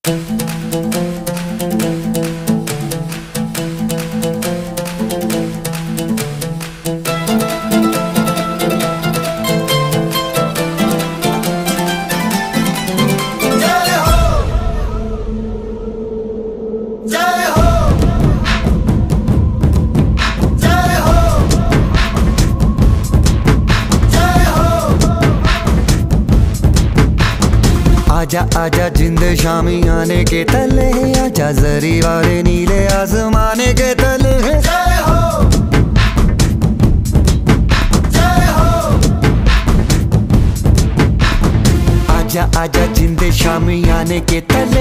आजा आजा जिंद शामी आने के तले, आजा जरी वाले नीले आसमाने के तले। जय हो जय हो। आजा आजा जिंद शामी आने के तले।